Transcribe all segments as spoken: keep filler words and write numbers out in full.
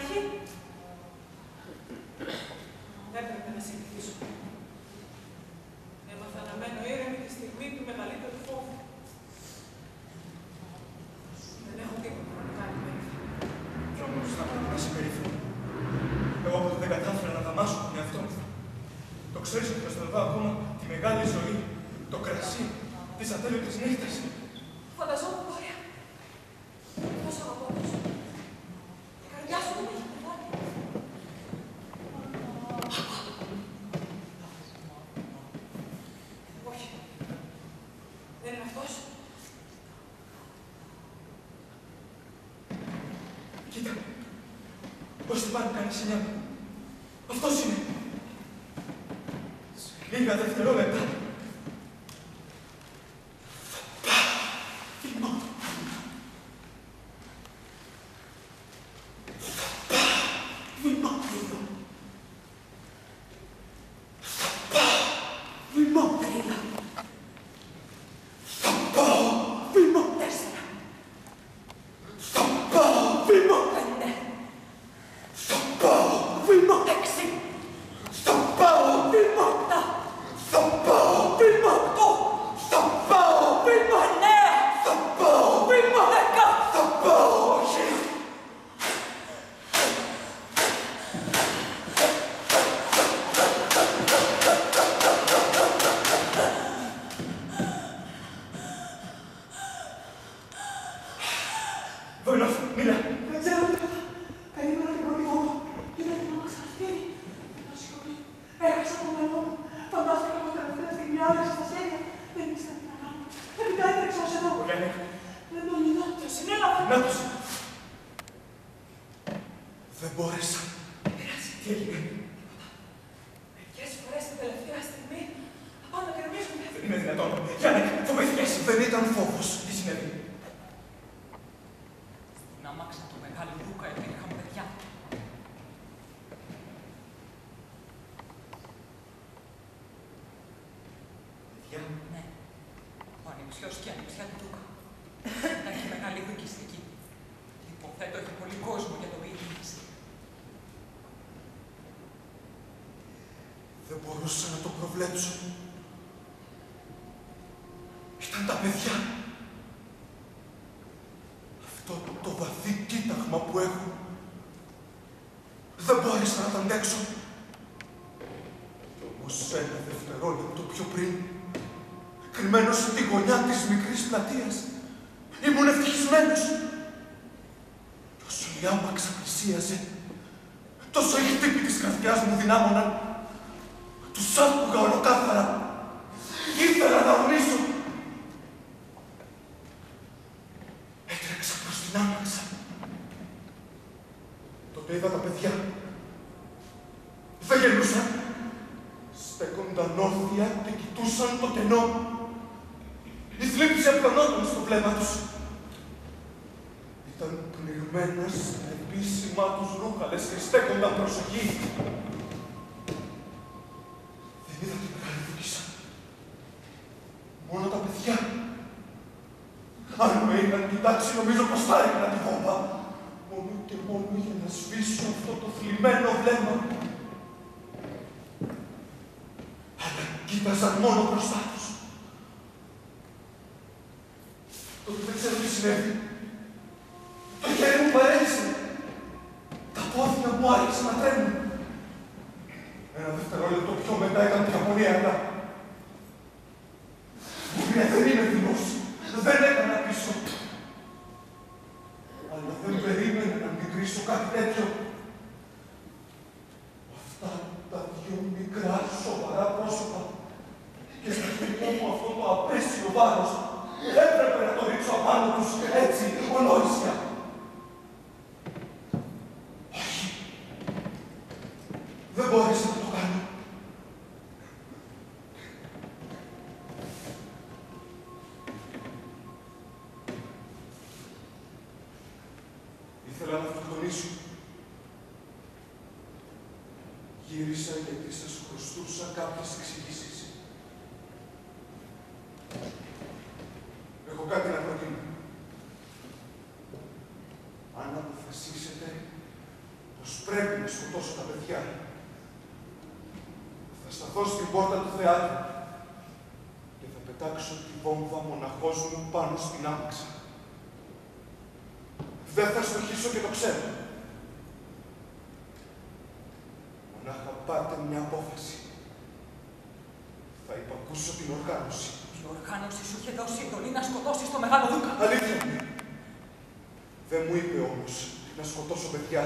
αρχή. Έπρεπε να συνηθίσω. Έμαθα να μένω ήρεμη τη στιγμή του μεγαλύτερου φόβου. Δεν έχω τίποτα να κάνει περίφημο. Κι όμως θα πρέπει να είσαι περίφημο. Εγώ ποτέ δεν κατάφερα να δαμάσω τον εαυτό μου. Το ξέρεις ότι προστατεύω ακόμα τη μεγάλη ζωή, το κρασί, τις ατέλειωτες νύχτες. Φανταζόμουν πόρια. Τόσο αγαπώ τόσο. Η καρδιά σου δεν έχει πεθάνει. Όχι. Δεν είναι αυτός. Κοίτα. Πώς δεν πάρει κανένα σινιά μου. Αυτός είναι. Σε λίγα δευτερόλεπτα. Δεν μπορούσα να το προβλέψω. Ήταν τα παιδιά. Αυτό το βαθύ κοίταγμα που έχουν. Δεν μπόρεσα να τα αντέξω. Κι όμως ένα δευτερόλεπτο πιο πριν, κρυμμένος στη γωνιά της μικρής πλατείας, ήμουν ευτυχισμένος. Κι όσο η άμαξα πλησίαζε, τόσο οι χτύποι της καρδιάς μου δυνάμωναν. Τους άκουγα ολοκάθαρα. Ήθελα να ορμήσω. Έτρεξα προς την άμαξα. Τότε είδα τα παιδιά. Δεν γελούσαν. Στέκονταν όρθια και κοιτούσαν το κενό. Η θλίψη απλωνόταν στο βλέμμα τους. Ήταν πνιγμένα στα επίσημα τους ρούχαλες και στέκονταν προσοχή. Είδα την μεγάλη δίκησα. Μόνο τα παιδιά. Αν με είχαν κοιτάξει, νομίζω πως θα έκανα τη βόμβα. Μόνο και μόνο για να σβήσω αυτό το θλιμμένο βλέμμα. Αλλά κοίταζαν μόνο μπροστά τους. Τότε δεν ξέρω τι συνέβη. Το χέρι μου παρέλυσε. Τα πόδια μου άρχισαν να τρέμουν. Ένα δευτερόλεπτο πιο μετά ήταν πια πολύ αργά. Μπορεί δεν είναι δεινός. Δεν έκανα πίσω. Αλλά δεν περίμενε να αντικρίσω κάτι τέτοιο. Αυτά τα δυο μικρά σοβαρά πρόσωπα και στο χέρι μου αυτό το απέσιο βάρος έπρεπε να το ρίξω απάνω τους έτσι, ολόησια. Όχι. Δεν μπόρεσα να το κάνω. Ήθελα να αυτοκτονήσω. Γύρισα γιατί σας χρωστούσα κάποιες εξηγήσεις. Έχω κάτι να προτείνω. Αν αποφασίσετε πως πρέπει να σκοτώσω τα παιδιά. Θα σταθώ στην πόρτα του θεάτρου και θα πετάξω τη βόμβα μοναχός μου πάνω στην άμαξα. Δεν θα στοχίσω και το ξέρω. Μονάχα πάρτε μια απόφαση. Θα υπακούσω την οργάνωση. Η οργάνωση σου είχε δώσει εντολή να σκοτώσεις το Μεγάλο Δούκα. Αλήθεια μου. Δεν μου είπε όμως να σκοτώσω παιδιά.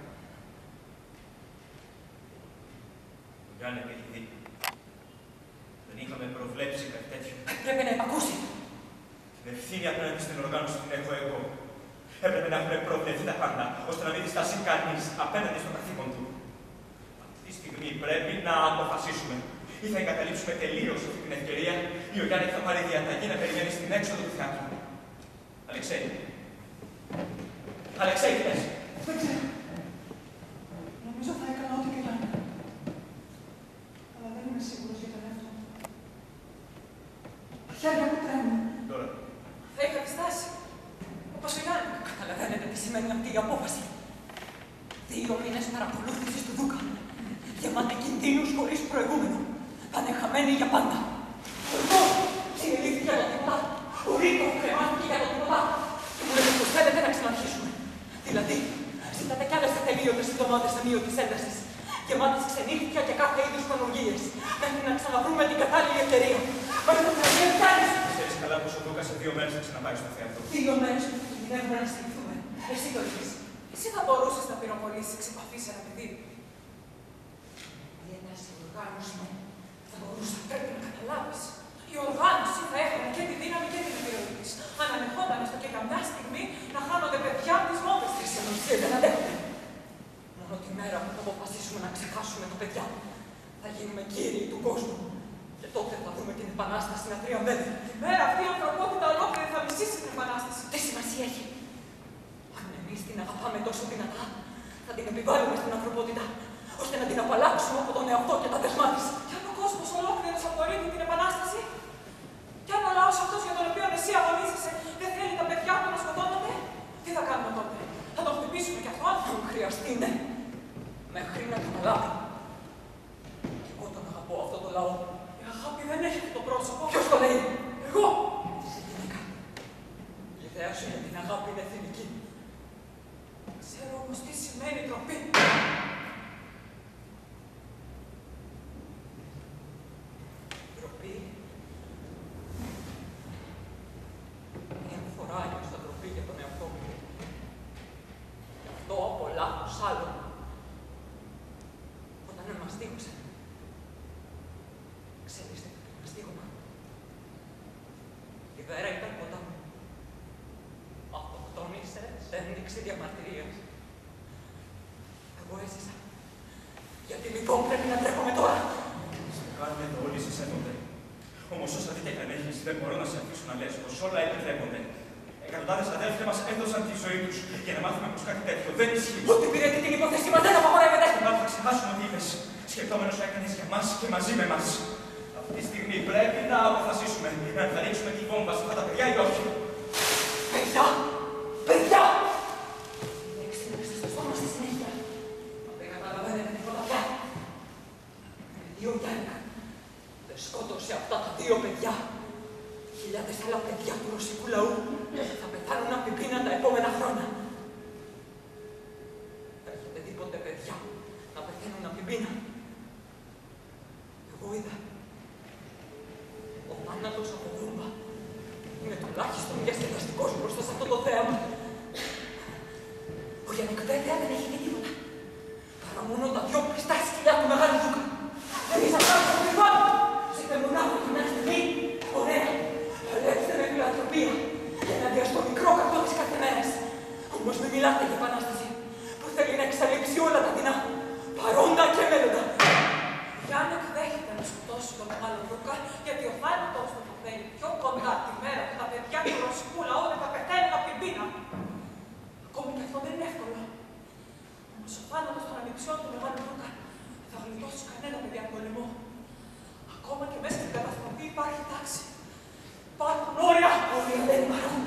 Ο Γιάννεκ έχει δίκιο. Δεν είχαμε προβλέψει κάτι τέτοιο. Πρέπει να υπακούσει. Την ευθύνη απέναντι στην οργάνωση την έχω εγώ. Έπρεπε να έχουμε προβλεφθεί τα πάντα, ώστε να μην διστάσει κανείς απέναντι στο καθήκον του. Αυτή τη στιγμή πρέπει να αποφασίσουμε. Ή θα εγκαταλείψουμε τελείως αυτή την ευκαιρία, ή ο Γιάννεκ θα πάρει διαταγή να περιμένει στην έξοδο του θεάτρου. Αλεξέη. Αλεξέη, τι λες? Δεν ξέρω. Νομίζω θα έκανα ό,τι και να είναι. Αλλά δεν είμαι σίγουρος για τον εαυτό μου. Τα χέρια μου τρέμουν. Τώρα. Θα είχα διστάσει. Όπως ο Γιάννεκ. Καταλαβαίνετε τι σημαίνει αυτή η απόφαση. Δύο μήνες παρακολούθησης του Δούκα. Γεμάτη κινδύνους χωρίς προηγούμενο. Πάνε χαμένοι για πάντα. Ο Ρίκο συνελήφθη για το τίποτα. Ο Ρίκο κρεμάθηκε για το τίποτα. Και μου λέτε πως θέλετε να ξαναρχίσουμε. Δηλαδή, ζητάτε κι άλλες ατελείωτες εβδομάδες αμύωτης έντασης. Γεμάτες ξενύχτια και κάθε είδους πανουργίες. Μέχρι να ξαναβρούμε την κατάλληλη ευκαιρία. Μέχρι να ξαναβρούμε φτάνεις. Ξέρεις καλά πως ο Δούκας σε δύο μέρες θα ξαναπάει στο θέατρο. Δύο μέρες που κινδυνεύουμε να στηριχθούμε. Εσύ το είπες. Εσύ θα μπορούσες να πυροβολήσεις εξ επαφής ένα παιδί. Η ένταση οργάνωση θα μπορούσε να πρέπει να καταλάβεις. Η οργάνωση θα έκανε και τη δύναμη και την επιρροή της. Αν ανεχόταν έστω και για μια στιγμή να χάνονται παιδιά από τις μόβες της. Στην ουσία δεν αντέχονται. Μόνο τη μέρα που θα αποφασίσουμε να ξεχάσουμε τα παιδιά, θα γίνουμε κύριοι του κόσμου. Και τότε θα δούμε την επανάσταση να τριαμβεύει. Τη μέρα αυτή η ανθρωπότητα ολόκληρη θα μισήσει την επανάσταση. Τι σημασία έχει? Αν εμείς την αγαπάμε τόσο δυνατά, θα την επιβάλλουμε στην ανθρωπότητα, ώστε να την απαλλάξουμε από τον εαυτό και τα δεσμά της. Και αν ο κόσμος ολόκληρος απορρίπτει την επανάσταση, και αν ο λαός αυτός για τον οποίο εσύ αγωνίζεσαι δεν θέλει τα παιδιά του να σκοτώνονται, τι θα κάνουμε τότε? Θα τον χτυπήσουμε κι αυτόν? Αν χρειαστεί, ναι. Μέχρι να καταλάβει. Και εγώ τον αγαπώ αυτό το λαό. Η αγάπη δεν έχει το πρόσωπο. Ποιος το λέει? Εγώ! Είσαι γυναίκα. Η ιδέα σου για την αγάπη είναι εθνική. Ξέρω όμως τι σημαίνει τροπή. Τροπή. Μια φορά ένιωσα τροπή για τον εαυτό μου. Γι' αυτό από λάθος άλλο. Όταν με μαστίγωσε. Ξέρεις τι ήταν το μαστίγωμα? Η Βέρα ήταν κοντά μου. Αυτοκτόνησε σε ένδειξη διαμαρτυρίας. Εγώ έζησα. Γιατί λοιπόν πρέπει να τρέχομαι τώρα? Στο κάνουμε εδώ όλοι εσείς έδονται. Όμως όσα δείτε κανένας δεν μπορώ να σε αφήσω να λες πως όλα επιτρέπονται. Εκατοντάδες αδέλφια μας έδωσαν τη ζωή τους για να μάθουμε πως κάτι τέτοιο δεν ισχύει. Ότι πήρετε την υπόθεση μας δεν απαγορεύεται. Μάλλον θα ξεχάσουμε ό,τι είπες, σκεπτόμενος να έκανες για μας και μαζί με μας. Αυτή τη στιγμή πρέπει να αποφασίσουμε να ενθαρρύνουμε τη βόμβα σε αυτά τα παιδιά ή όχι. Παιδιά! Παιδιά! Η λέξη είναι στο στόμα στη συνέχεια. Μα δεν καταλαβαίνετε τίποτα πια. Δύο Γιάννικα δεν σκότωσε αυτά τα δύο παιδιά. Χιλιάδες άλλα παιδιά του ρωσικού λαού θα πεθάνουν από την πείνα τα επόμενα χρόνια. Έχετε δει ποτέ παιδιά να πεθαίνουν από την πείνα? Εγώ είδα. Ο θάνατος από βόμβα είναι τουλάχιστον διασκεδαστικός μπροστά σε αυτό το θέαμα. Ο Γιάννεκ βέβαια δεν έχει δει τίποτα. Παρά μόνο τα δυο πιστά σκυλιά του Μεγάλου Δούκα. Εμείς αυτά το λοιπόν. Ζείτε μονάχο για μια στιγμή. Ωραία. Παλέψτε με φιλανθρωπία για να διαστώ μικρό κακό της κάθε μέρας. Όμως μην μιλάτε για επανάσταση που θέλει να εξαλείψει όλα τα δεινά, παρόντα και μέλλοντα. Ο Γιάννεκ δέχεται να σκοτώσει τον Μεγάλο Δούκα, γιατί ο θάνατος του θα φέρει πιο κοντά τη μέρα που τα παιδιά του ρωσικού λαού δεν θα πεθαίνουν από την πείνα. Ακόμη και αυτό δεν είναι εύκολο. Όμως ο θάνατος των ανιψιών του Μεγάλου Δούκα δεν θα γλιτώσει κανένα παιδί από πολεμό. Ακόμα και μέσα στην καταστροφή υπάρχει τάξη. Υπάρχουν όρια. Όρια δεν υπάρχουν.